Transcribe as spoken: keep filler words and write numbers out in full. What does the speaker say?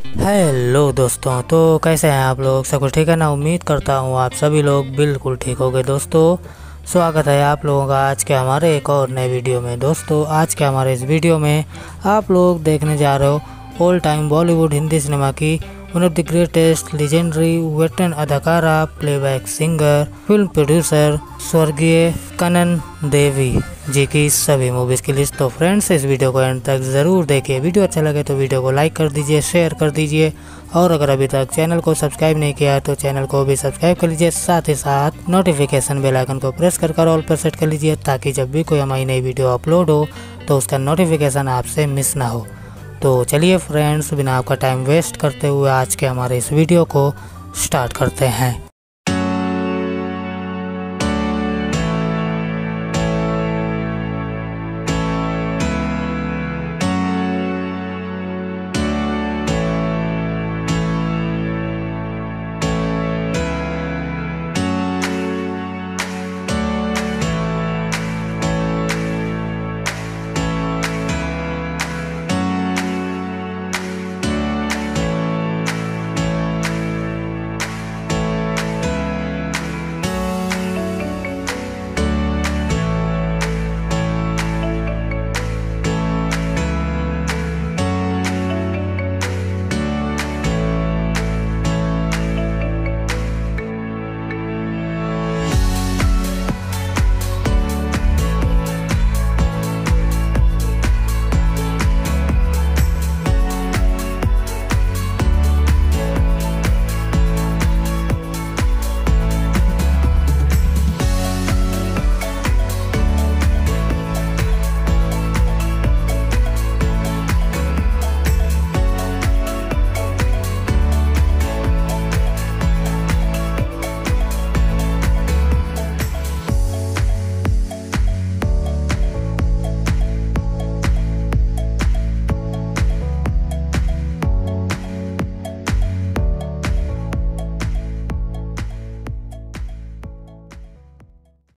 Hello दोस्तों, तो कैसे हैं आप लोग? सब कुछ ठीक है ना? उम्मीद करता हूँ आप सभी लोग बिल्कुल ठीक होंगे। दोस्तों, स्वागत है आप लोगों का आज के हमारे एक और नए वीडियो में। दोस्तों, आज के हमारे इस वीडियो में आप लोग देखने जा रहे हो all time Bollywood Hindi cinema की one of the greatest legendary veteran अदाकारा, प्लेबैक सिंगर, फिल्म प्रोड्यूसर स्वर्गीय कनन देवी जी की सभी मूवीज़ की लिस्ट। तो फ्रेंड्स, इस वीडियो को एंड तक ज़रूर देखिए। वीडियो अच्छा लगे तो वीडियो को लाइक कर दीजिए, शेयर कर दीजिए, और अगर अभी तक चैनल को सब्सक्राइब नहीं किया है तो चैनल को भी सब्सक्राइब कर लीजिए। साथ ही साथ नोटिफिकेशन बेल आइकन को प्रेस कर कर ऑल पर सेट कर लीजिए, ताकि जब भी कोई हमारी नई वीडियो अपलोड हो तो उसका नोटिफिकेशन आपसे मिस ना हो। तो चलिए फ्रेंड्स, बिना आपका टाइम वेस्ट करते हुए आज के हमारे इस वीडियो को स्टार्ट करते हैं।